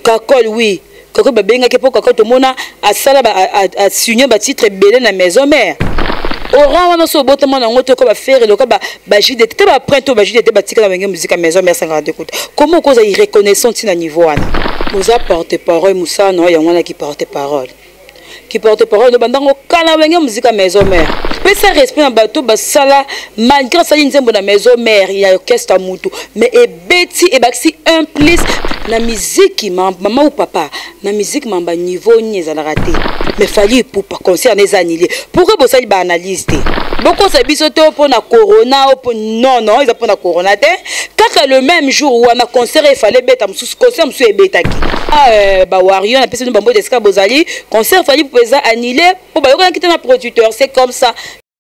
Kakol oui Kakol babenga ke po Kakol to mona asala a signer ba titre belé na maison mère Oran wana so botama na ngoto ko ba faire le ko ba jide te ba prento ba jide te ba tika na benga musique à maison mère 50 écoute comment cause irreconnaissante na niveau wana vous apportez parole Moussa non ya wana qui porte parole de bandango kala benga musique à maison mère mais ça respect na bato ba sala malgré ça nzembo na maison mère il y a orchestre mutu mais et beti et baxi un plus na musique maman ou papa na musique mamba niveau nyeza na raté mais fallait pour pas concerner les annulés pourquoi vous allez ba analyse beaucoup ça biso to pour na corona non ils pour na corona te kaka le même jour où on a concert il fallait beta musu concert musu e beta ki ba wario na pese no bambo deska bozali concert fallait pour ça annuler pour ba yo quitter na producteur c'est comme ça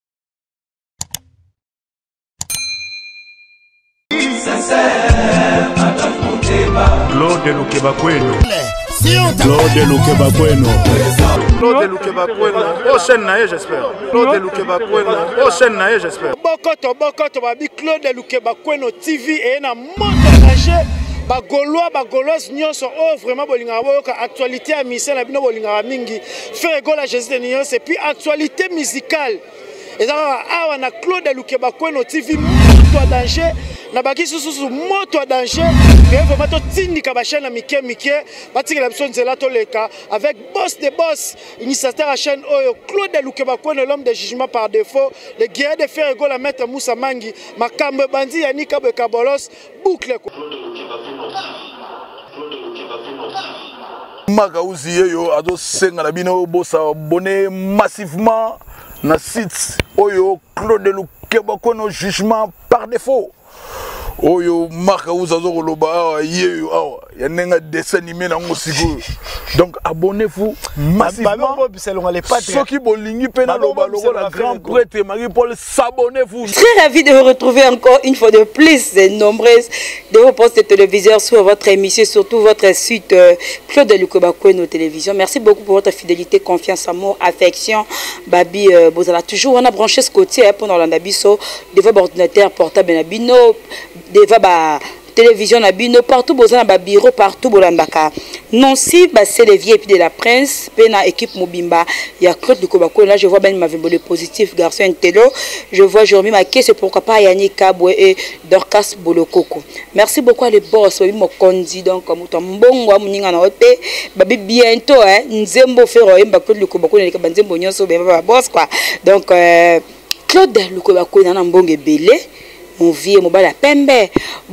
Claude Lukeba Kweno. Claude Lukeba Kweno. Claude Lukeba Kweno. Prochaine naïe j'espère. Claude Lukeba Kweno. Prochaine naïe j'espère. Bokoto babi Claude Lukeba Kweno TV et na montage bagoloise nyonso oh vraiment bolinga boyoka actualité à mission na bino bolinga mingi faire gola Jésus de nyonso et puis actualité musicale et ça awa na Claude Lukeba Kweno TV moto danger na baki susu moto danger et vraiment to tindika ba chaîne mike batiki la biso nzela to leka avec boss de boss initiateur à chaîne oyo Claude Lukeba Kweno l'homme de jugement par défaut le guerrier de faire gola maître Moussa Mangi makambe bandi yanika bekabolos boucle Magauzi yo ado senga na bino bosa abonné massivement na site oyo Claude Lukeba Kweno jugement par défaut oyo Magauzi azo koloba yeyo awa ya nenga dessin animé na ngosigo donc abonnez-vous massivement ceux qui bolingi pena loba la grand prêtre Marie-Paul s'abonnez-vous. Très ravi de vous retrouver encore une fois de plus nombreuses de vos postes de téléviseurs sur votre émission surtout votre site Claude Lukeba Kweno télévision. Merci beaucoup pour votre fidélité, confiance, amour, affection. Babi vous allez toujours on a branché ce côté pendant l'andabiso de votre ordinateur portable na bino de ba télévision na bino partout bozana ba bureau partout bolandaka non si bah c'est les vieux de la prince pena équipe mobimba il y a Claude Lukeba Kweno là je vois ben ma vie positif garçon intello je vois Jérémy Maké c'est pourquoi pas Yannick Kabwe et Dorcas Bolokoko merci beaucoup à les boss oui mo kondi donc comme to mbongo muninga na ote babi bientôt hein nzembo fero yemba Claude Lukeba Kweno ka nzembo nyonso be ba boss quoi donc Claude Lukeba Kweno na mbongo belé mon vieux, mon bala pembe.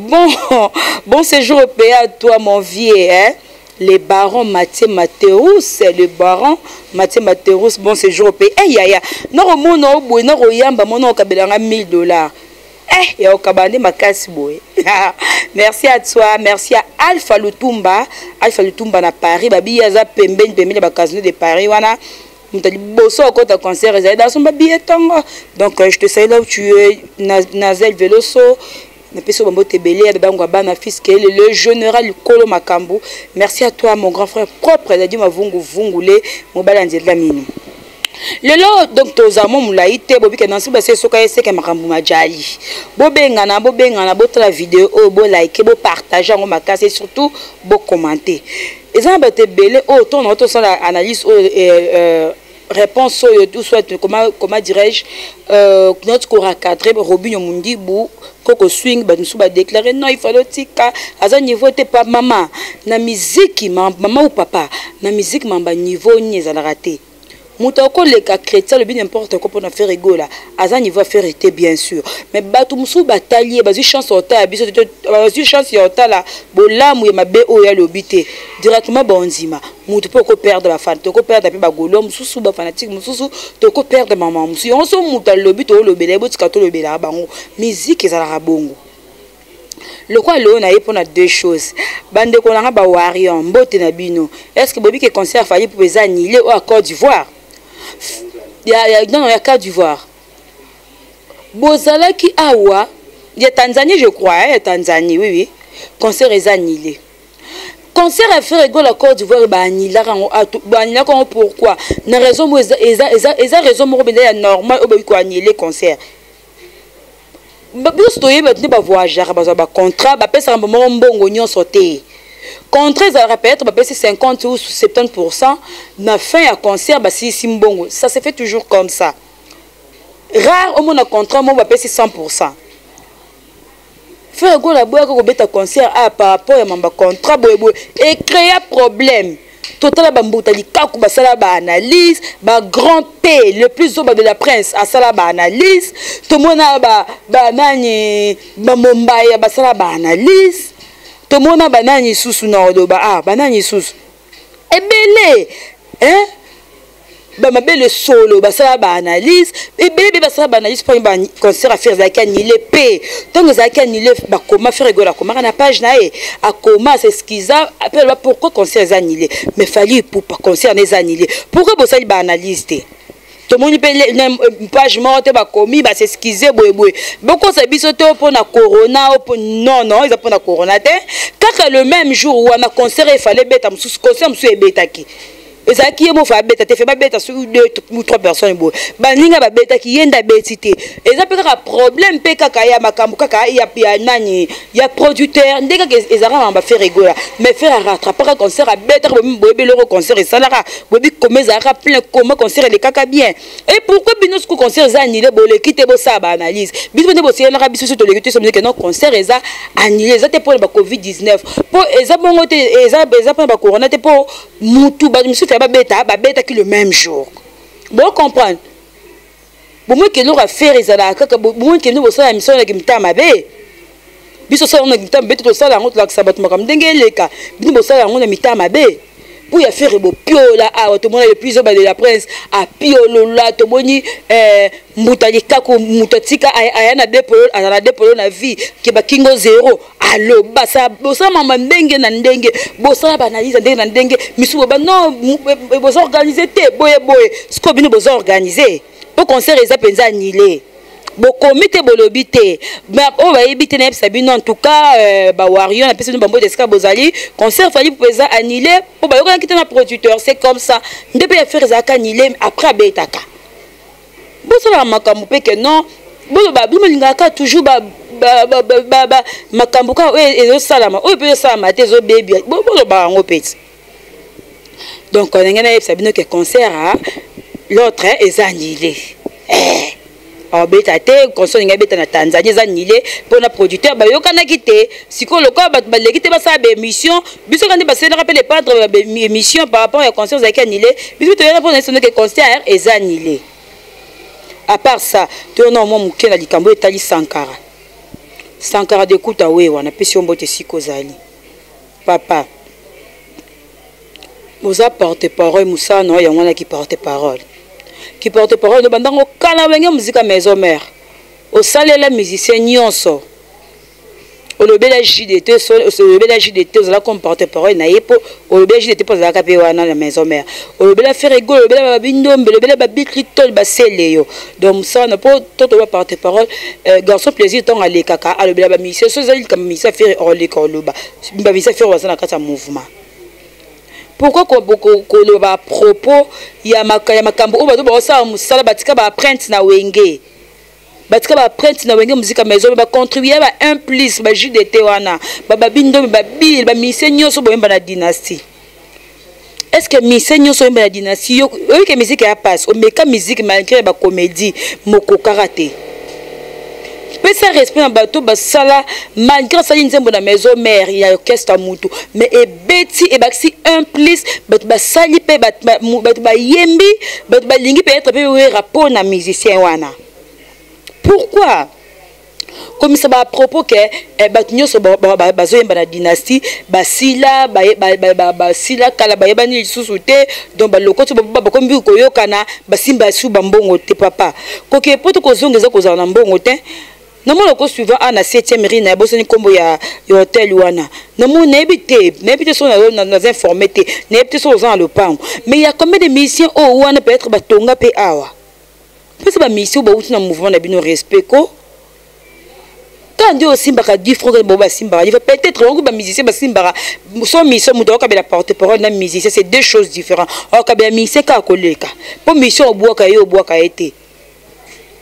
Bon séjour au pays à toi, mon vieux, hein. Le baron Mathieu Mathéus, le baron Mathieu Mathéus, bon séjour au pays. Eh, ya. Non, mon nom, non, royamba, mon nom, kabelanga $1000. Eh, ya, okabande makasi boy. Merci à toi, merci à Alpha Lutumba na Paris, babi, yaza pembe, ba casino de Paris, wana. Bosso au côté concert dans son billet donc je te salue là où tu es Nazel Veloso na peso bambo tebele bango bana fils le général Kolo Makambu merci à toi mon grand frère propre de Dieu mavungu vungule mobala nzela mini lelo donc tozamo mulaite bobi ke nansi ba sesoka eseke makambu majali bobengana botala vidéo bo like bo partager ngo makasi et surtout bo commenter ezana ba tebele ton auto sans analyse réponse tout soit comment dirais-je notre corps cadré Robinho Mundi bou koko swing ba nsuba déclarer non il fallait tika aza niveau te pas maman na musique maman ou papa na musique mamba niveau nyeza la raté Moutako les cas chrétiens le bien n'importe quoi pour faire rigoler aza niveau faire été bien sûr mais batu musu batalier bazi chance au ta biso bazi chance au ta la bolamu ya mabe o ya lobité directement bonzima mutu poko perdre la fan toko perdre ba golo mususu ba fanatique mususu toko perdre maman musu on so muta lobito lobele botika to lobela bango musique ezala bongo. Le quoi l'on a pour deux choses. Bande qu'on a ba warion mbote na bino. Est-ce que bobi que concert fallait pour les annuler au Côte d'Ivoire? Il y a Côte d'Ivoire. Bozala qui awa, il y a Tanzanie je crois, hein, Tanzanie oui. Concert est annulé. Concert à faire égale à Côte d'Ivoire ba annulé pourquoi? Na raison eza raison mo benda normal obi ko annuler concert. Ba biso toyeba tne ba voyager ba contrat ba pesa mbongo nyonso te. Contraire, ça peut-être 50 ou 70%. Na fin à concert, si simbongo. Ça se fait toujours comme ça. Rare au monde contrat, moi, 100%. Faire go la boîte ko beta concert par rapport à mon contrat et créer problème. Total bambuta likaku basala ba analyse ba grand P le plus haut de la prince à sala ba analyse to mona ba nani ba Mumbai basala ba analyse to mona ba nani susu na do ba nani susu ebele hein ba mabele solo basala ba analyse ebele basala ba analyse pour ba concert à faire zaka ni le P donc zaka ni le ba comment faire rigoler comment na page na e a comment c'est ce qu'ils a appelle pourquoi concert annulé mais fallu pour pas concert les annulé pourquoi bosali ba analyse té tout le monde peut page morte ba commis ba s'excuser boy beaucoup ça bisoté pour na corona non ils a pour na corona té car le même jour où on a concert il fallait bêta sous concert monsieur bêta qui et ça qui est mon frère bêta te fait pas bêta sur 2 ou 3 personnes bo baninga ba bêta qui yenda bêtité et ça peut être un problème pe kaka ya makambu kaka ya nani ya producteur ndeka ezara ba faire rigoler mais faire rattraper un concert à bêta bobe le concert et ça là bobi comme ça plein comment concert les kaka bien et pourquoi binos ko concert za annulé bo le quitter bo ça ba analyse biso ne bo c'est la biso to le quitter ça que non concert eza annulé ça te pour le Covid-19 pour eza bongo te eza pour ba corona te pour mutu ba monsieur bêta qui le même jour. Bon comprendre. Bon moi que l'on a fait ça kaka bon que nous ça la mission la kimta mabe. Biso ça on a kimta mabe tout ça la honte la sabat makam dengeleka. Biso ça la on a mita mabe. Pour y faire beau piola tout le monde le plus de la presse a piolo là to boni mutalika ko mutatika ayana dépolo na vie ke ba kingo zéro allo basa bosa mama ndenge na ndenge bosa ba analyse ndenge na ndenge misubo ba non bosa organiser te boye ce ko bino bosa organiser pour concert les apenza annulé bo comité bolobité mais on va éviter na sabino en tout cas ba warion na pese no bambo deska bozali concert fali pour ça annulé pour ba yoko quitter na producteur c'est comme ça ndebe ya faire ça annulé après betaka bo ça la makambu pe que non bo ba lingaka toujours ba makambu ka ezo salama o pe salama te zo baby bo ba ngo petit donc on a na sabino que concert l'autre est annulé en bêta te console nga bêta na Tanzanie za nilé pour na producteur ba yokana kité siko lokwa ba lekité ba sa ba émission biso kandi ba se rappelle pas de émission par rapport à concert za nilé biso to yana pour na sonné que concert et za nilé à part ça to na mo muke na likambo etali Sankara de kuta we wana pesi ombote siko zali papa moza porte-parole musa no ya ngwana qui porte-parole qui porte parole de bandango kala wenge musique maison mère au salé la musicien nyonso au lobela JDT au lobela JDT aux la comporte parole na yepo au lobela JDT pour la kapé wana la maison mère au lobela faire rigolo au lobela babindombe au lobela babikri tol baseleyo donc ça na po toto ba porte parole garçon plaisir ton aller kaka au lobela ba mission so zali comme mission faire au lekoloba ba mission faire wasana kata mouvement. Pourquoi qu'on va à propos il y a makambo o bato ba sa musala batika ba print na wenge batika ba print na wenge musique maison ba contribuer ba un plus ba JDT wana ba bindo ba bil ba misenyo so boyemba na dynastie est-ce que misenyo so boyemba na dynastie yo que musique ya passe o meka musique malgré ba comédie moko karaté pesa respect na bato basala malgré ça nzembo na maison mère il y a orchestre mutu mais et beti et baxi un plus bato basali pe bato ba yembi bato ba lingi peut être pe rapport na musicien wana pourquoi comme ça à propos que bato nyoso bazo yemba na dynastie basila basila kala bayebani lisusu te donc balokoti ba kombi koyokana basimba su bambongo te papa koke poto kozongeza kozala na mbongo te non le cours suivant à la 7e rue na bosani kombo ya hôtel wana non mon n'habite sont dans informé te n'habite sont dans le pan mais il y a combien de missions au wana peut être batonga pe awa parce que ba mission ba outi na mouvement na bino respect ko quand Dieu aussi baka dit frère boba simba il va peut-être on ba musicien ba simba son mission mudo ka la porte-parole na musicien c'est deux choses différentes or ka ba mission ka koleka pour mission au bois ka été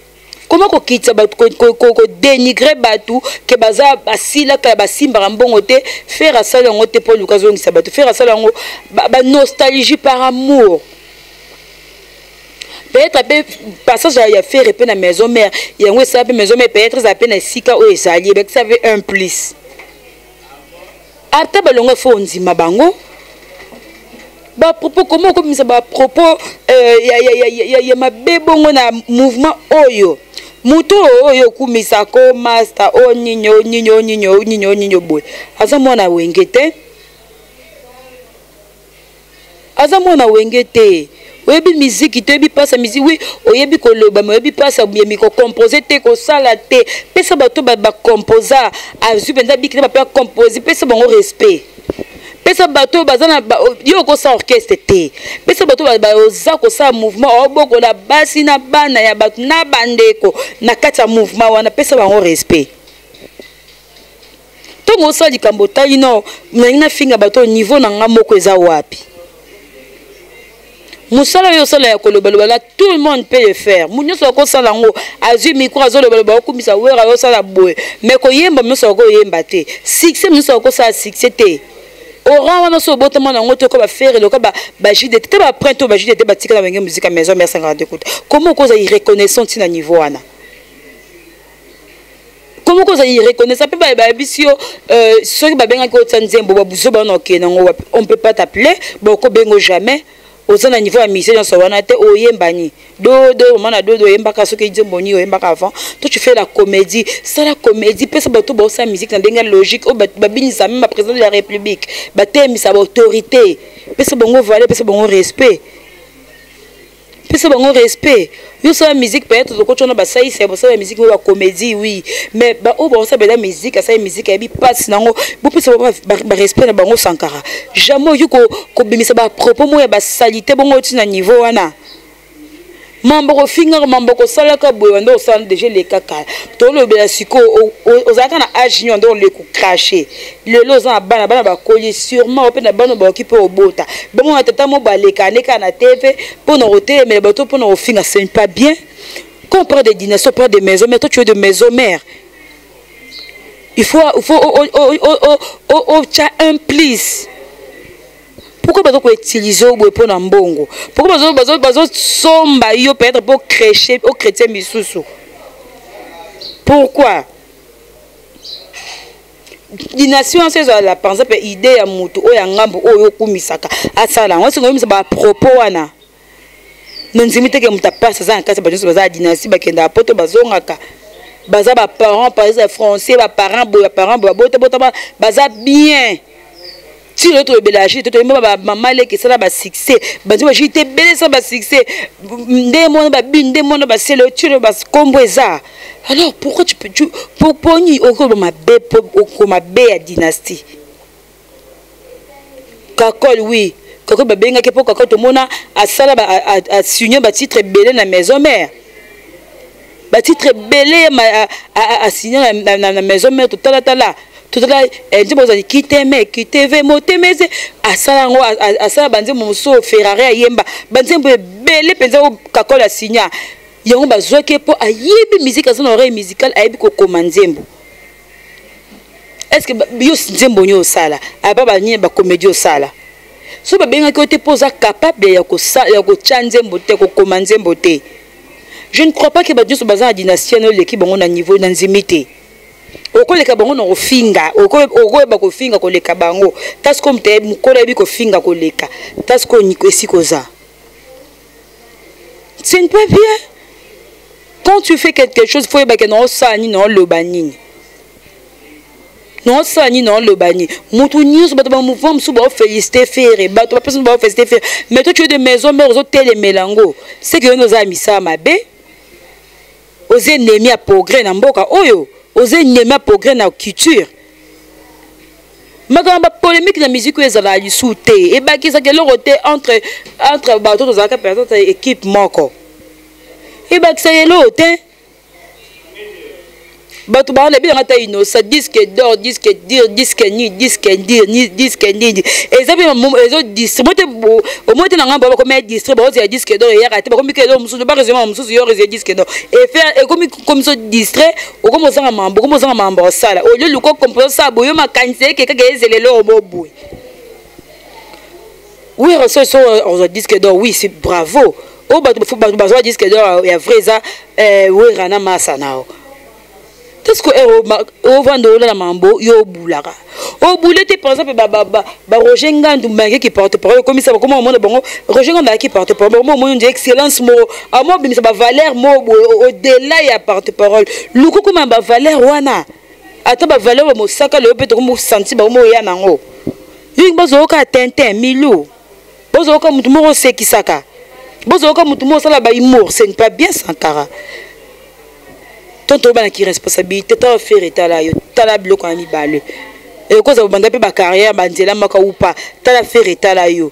Comment ko kitsa ba ko dénigrer batu que baza basila ka basimba mbongo te faire ça ngo te pour l'occasion qui sabatu faire ça ngo ba nostalgie par amour. Peut-être passage ya faire pe na maison mère yango ça pe maison mère peut-être ça pe na sika o ezali ba ça veut un plus. Ata balongo fo nzima bango. Ba propos comment comme ça ba propos ya mabebongo na mouvement oyo. Muto oyo kumisa ko master o nyinyo boy. Aza mwana wengete. Aza mwana wengete. Oyebi musique te bi passa musique oui oyebi ko loba mais oyebi passa bien ko composer te ko sala te pesa bato ba composer azu benda bi ki ba composer pesa bango respect pesa bato bazana yo ko sa orchestre te pesa bato ba oza ko sa mouvement oboko na basi na bana ya bato na bandeko na kati ya mouvement wana pesa bango respect to mo sa likambo tali no na finga bato niveau na ngamoko eza wapi. Musala yo sala ya kolobaloba tout le monde peut le faire. Munyo so ko sala ngo azu micro azolobaloba ko misa wera yo sala boy. Mais ko yemba muso ko yemba te. Succès muso ko sa succès te. Ora wana so botama na ngoto ko ba faire le ko ba jide te ba printo ba jide te ba tika na ngem musique maison merci 50 écoute. Comment ko za reconnaissance na niveau wana? Comment ko za reconnaissance pe ba bisio ceux qui ba benga ko tsanzembo ba buzo ba no ke na ngo on peut pas t'appeler ba ko bengo jamais. Au niveau de mission so wana te oyembani do mana do yembaka soki nzemboni oyembaka avant toi tu fais la comédie ça la comédie pesa bato ba sa musique na denga logique o babinisa même président de la république ba temisa ba autorité pesa bongo valeur pesa bongo respect pesa bongo respect yo sa musique peut-être ko tona ba sai c'est ça la musique ba comédie oui mais ba o ba sa ba musique ça musique ya bi passe nango bo pesa ba respect na bango sankara jamais yo ko bimisa ba propos mo ya ba salité bongo tina niveau wana mambo ko finga mambo ko sala ka boyo ndo sala déjà les kaka to lo be siko ozaka na âge ndo le ko cracher le loza bana ba koli sûrement pe na bana ba occupé au bota bon atata mo ba le kaneka na TV pour no hotel mais bato pour no finga c'est pas bien qu'on prend des dynasties prend des maisons mais toi tu es de maison mère il faut un plus. Pourquoi bazo ko utiliser au pour na mbongo? Pourquoi bazo somba yo peut-être pour crécher au chrétien misusu? Pourquoi? Dination c'est la pensée pe idée ya mutu o ya ngambo o yo kumisaka asala on se ngomisa ba propos wana nzimite ke mutapasa za nkasa ba joso baza dynastie ba kenda poto bazongaka baza ba parents par exemple français ba parents bota baza bien. Si l'autre belâché, tu as maman qui sera ba succès. Bah tu vas jeter belé ça ba succès. Des mois ba bin des mois ba c'est le tu le ba combo ça. Alors pourquoi tu peux pour ni au ma bé dynastie. Kakol oui. Kakol ba benga ke pour kakol to mona a sala ba a signer ba titre belé na maison mère. Ba titre belé a signer na maison mère tout là. Tout là elle dit bon ça qui t'aime motemeze asala ngo asala banze muso Ferrari yemba banze belé penza o kakola signa yango bazoke po ayibi musique azana oreille musicale ayibi ko komanzembo est-ce que yo nzembo nyo sala aba ba nyine ba comédie sala so ba benga ko te posa capable ya ko chanzembo te ko komanzembo te. Je ne crois pas que ba Dieu so bazana dynastie no l'équipe bango na niveau na nzimité. Okoleka bango na kofinga okoyeba kofinga koleka bango tas comme te mukolo yebi kofinga koleka tas ko niko esikoza. C'est pas bien. Quand tu fais quelque chose faut yeba que non ça ni non le banini non ça ni non le bani mutu news bato ba mouvement so ba féliciter faire bato ba personne ba féliciter faire mais toi tu es de maison mais aux hôtels melango c'est que nous amis ça mabe aux ennemis à progrès na mboka oyo aux ennemis à progrès na culture magamba polémique na musique ezala lisute et ba ki ça que le roté entre bato aux aka personne équipe moko et ba ki ça le roté bato ba na bien ata innocent disque d'or disque dire disque ni disque dire ni disque ni ezabe ezo distribuer au moins na ngamba ba comme distribuer ba disque d'or ya kati ba comme que mususu ba raison mususu yo réserver disque d'or et faire et comme ça distrait au comme ça mambo sala au lieu luko composer ça boyo makanise ke kaka ezelelo obobu oui reçoit sur disque d'or oui c'est bravo au bato ba disque d'or ya vrai ça oui rana massa nao. Qu'est-ce que au vendre la mambo yo bulaka au boulet par exemple ba Roger Ngandou mangi qui porte parole comme ça comment on bon Roger Ngandou qui porte parole moi on dit excellence mo à moi bimisa ba valeur mo au-delà ya porte parole luko comme ba valeur wana ata ba valeur mo saka le peut comme senti ba mo ya nango yingi bazo ka Tintin Milou bazo ka mutu mo sekisaka bazo ka mutu mo sala ba humour c'est pas bien Sankara. Tonto bana qui responsabilité ta faire état là yo tala bloc en mibale et cause au banda pe ba carrière banzela maka ou pas tala faire état là yo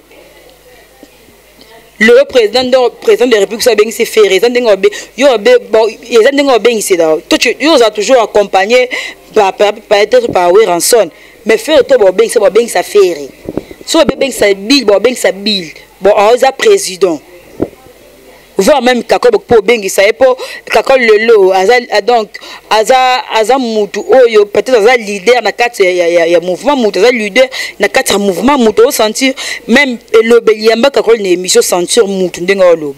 le président de la République ça ben c'est faire ça ndenge obe yo be bon ça ndenge obe c'est là tout yo a toujours accompagné peut-être par Ranson mais faire to ben ça faire so ben ça bill ben ça bill bon ça président voir même kako pour bengi ça pour kako lelo donc aza mutu oyo peut-être aza leader na kati ya mouvement mutu aza leader na kati ya mouvement mutu au sentir même lobeliamba kako ne émission sentir mutu ndenga oloba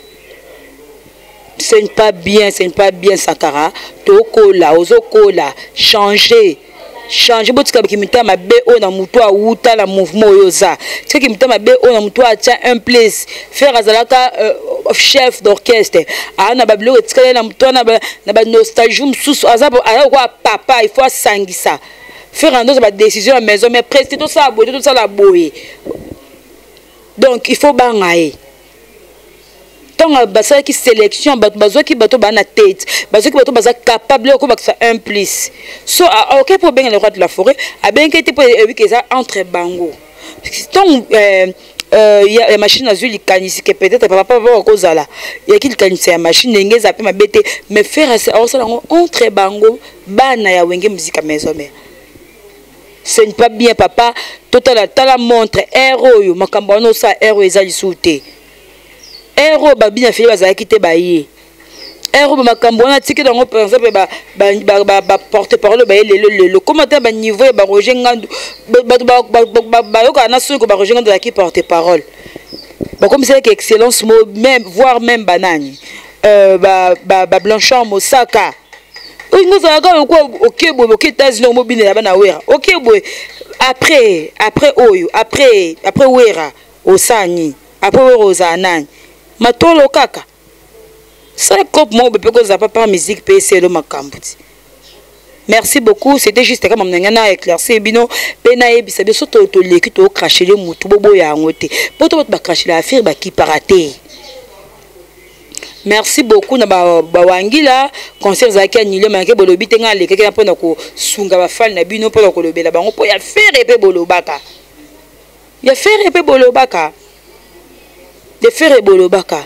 ce n'est pas bien Sankara tokola ozokola changer botika bikimita mabe ona mutu a uta la mouvement yoza ce qui mita mabe ona mutu a tient un place faire azalaka chef d'orchestre ana bablo etikala na mutu na ba nostalgie mususu azabo ala kwa papa il faut sangisa faire un autre décision à maison mais prester tout ça la boye donc il faut bangaye tant basa qui sélection bazo qui bato bana tête bazo qui bato baza capable ko baksa un plus so OK pour bien le roi de la forêt a bien que pour que ça entre bango tant il y a machine à huile kanisi que peut-être papa va cause là il y a qu'il kanisi la machine ngeza pe mabete mais faire ça entre bango bana ya wenge musique à maison mais ce n'est pas bien papa total la montre héros yo makambo no sa héros ezali souté héros babina fili bazala kité baye héros makambo na tiki dans par exemple ba porte parole ba le commentaire ba niveau ba Roger Ngandou ba yoka na soko ba Roger Ngandou qui porte parole ba comme c'est que excellence même voire même banani ba Blanchard Mosaka nous avons OK OK États-Unis mobile là bana wera OK après oyo après wera osani après Rosanani matolo kaka ça coupe moi bepeko za papa musique PC le makambuti merci beaucoup c'était juste comme ngana éclaircir bino pena ebisa biso to leki to cracher le mutu bobo ya ngote poto ba cracher la affaire ba ki paraté merci beaucoup na ba wangila concert zaki annulé manke bolobi tenga le keke mpona ko sunga ba fan na bino mpona ko lobela bango po ya faire epé bolobaka ya faire epé bolobaka de faire bolobaka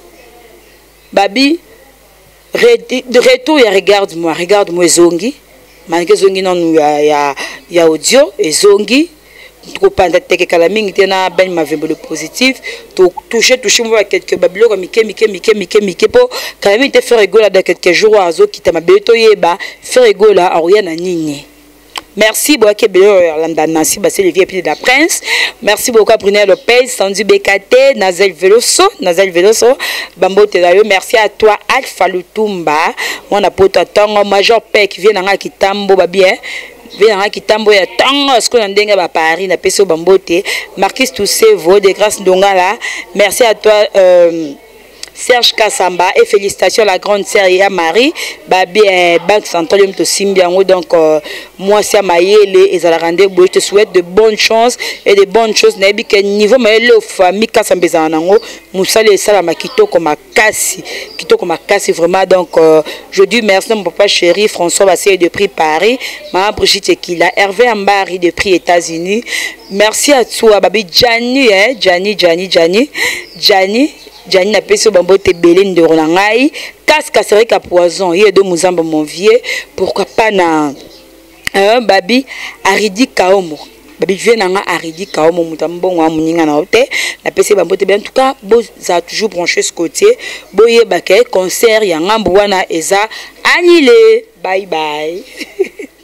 babi de retour ya regarde-moi zongi manke zongi non ya audio et zongi to panda teke kala mingi tena ben mavembo le positif to toucher moi quelques babilo comme mike po kala mingi te faire rigola dans quelques jours azo kita mabeto yeba faire rigola aroya na nini. Merci beaucoup Nancy Bassé de la Prince. Merci beaucoup à Brunel Lopez, Sandy BKT, Nazel Veloso, Bambo Tedayo. Merci à toi Alpha Lutumba. Mon apôtre Tango Major Peck vient dans Kitambo babien. Vient dans Kitambo ya Tango ce qu'on a denga ba Paris na peso Bambote. Marquis Toussevo de grâce Ndongala. Merci à toi Serge Kassamba et félicitations à la grande sœur et à Marie babi Banque Centrale de Simbiango donc moi c'est Mayele et ça la rendre je te souhaite de bonnes chances et de bonnes choses nabi que niveau Mayele famille Kassambeza nango musale sala makito comme makasi vraiment donc je dis merci à mon papa chéri François Bassé de prix Paris maman Brigitte Kila Hervé Ambari de prix États-Unis merci à toi babi Gianni Jani na peso bambo te belé ndoro na ngai. Casque serait qu'à poison. Il y a deux mouzamba mon vieux. Pourquoi pas na babi Aridi Kaomo. Babi vient nanga Aridi Kaomo mutambo wa muninga na hote. Na pese bambo te bien. En tout cas, bo za toujours branché ce côté. Boye bakay concert ya ngambo wana eza annulé. Bye bye.